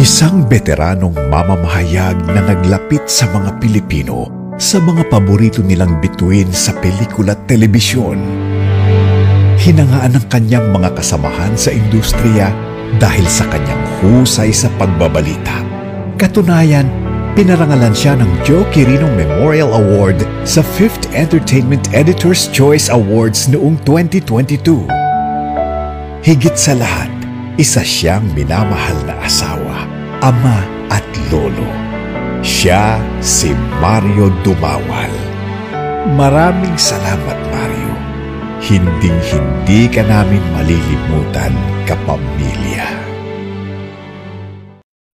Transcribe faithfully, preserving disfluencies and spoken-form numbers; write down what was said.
Isang veteranong mamamahayag na naglapit sa mga Pilipino sa mga paborito nilang bituin sa pelikula at telebisyon. Hinangaan ng kanyang mga kasamahan sa industriya dahil sa kanyang husay sa pagbabalita. Katunayan, pinarangalan siya ng Joe Quirino Memorial Award sa fifth Entertainment Editor's Choice Awards noong twenty twenty-two. Higit sa lahat, isa siyang minamahal na asawa, ama at lolo. Siya si Mario Dumaual. Maraming salamat, Mario. Hinding-hindi ka namin malilimutan, kapamilya.